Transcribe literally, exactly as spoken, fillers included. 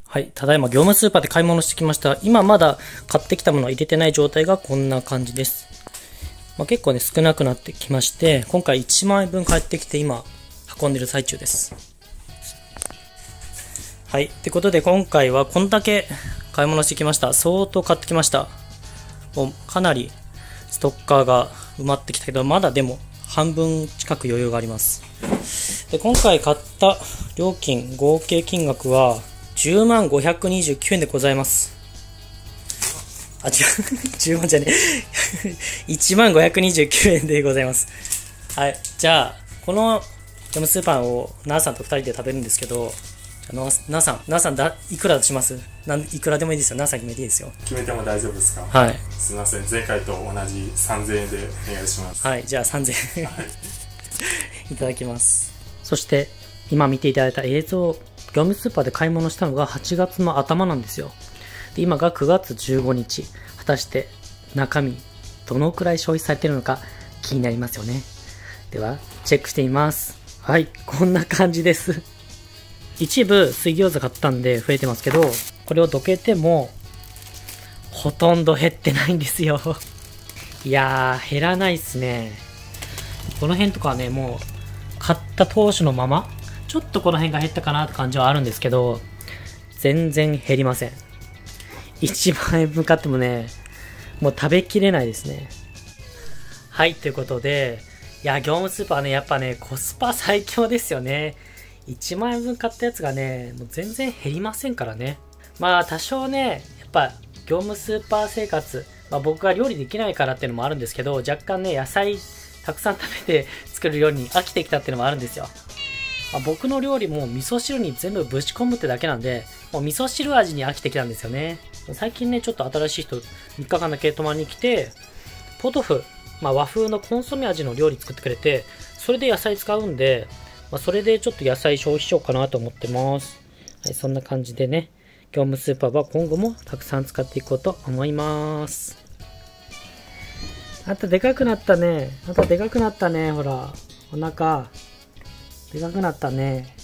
はい。ただいま業務スーパーで買い物してきました。今まだ買ってきたものを入れてない状態がこんな感じです。まあ、結構ね、少なくなってきまして、今回いちまんえんぶん買ってきて今、運んでる最中です。はい。ってことで今回はこんだけ買い物してきました。相当買ってきました。もうかなりストッカーが埋まってきたけど、まだでも半分近く余裕があります。で、今回買った料金、合計金額はじゅうまんごひゃくにじゅうきゅうえんでございます。あ、違う。じゅうまんじゃねえ。いちまんごひゃくにじゅうきゅうえんでございます。はい。じゃあ、このジャムスーパンをナーさんとふたりで食べるんですけど、じゃあナーさん、ナーさんだ、いくらしますなんいくらでもいいですよ。ナーさん決めていいですよ。 決めても大丈夫ですか？ はい。 すみません。前回と同じさんぜんえんでお願いします。 はい。じゃあさんぜんえん。はい。いただきます。そして、今見ていただいた映像、業務スーパーで買い物したのがはちがつの頭なんですよ。で、今がくがつじゅうごにち。果たして中身、どのくらい消費されているのか気になりますよね。では、チェックしてみます。はい、こんな感じです。一部水餃子買ったんで増えてますけど、これをどけても、ほとんど減ってないんですよ。いやー、減らないっすね。この辺とかはね、もう、買った当初のまま、ちょっとこの辺が減ったかなって感じはあるんですけど、全然減りません。いちまんえんぶん買ってもね、もう食べきれないですね。はい、ということで、いや、業務スーパーね、やっぱね、コスパ最強ですよね。いちまんえんぶん買ったやつがね、もう全然減りませんからね。まあ、多少ね、やっぱ、業務スーパー生活、まあ僕が料理できないからっていうのもあるんですけど、若干ね、野菜たくさん食べて作るように飽きてきたっていうのもあるんですよ。まあ、僕の料理も味噌汁に全部ぶち込むってだけなんで、もう味噌汁味に飽きてきたんですよね。最近ね、ちょっと新しい人みっかかんだけ泊まりに来て、ポトフ、まあ、和風のコンソメ味の料理作ってくれて、それで野菜使うんで、まあ、それでちょっと野菜消費しようかなと思ってます。はい、そんな感じでね、業務スーパーは今後もたくさん使っていこうと思います。あんたでかくなったね。あんたでかくなったね。ほら、お腹。でかくなったね。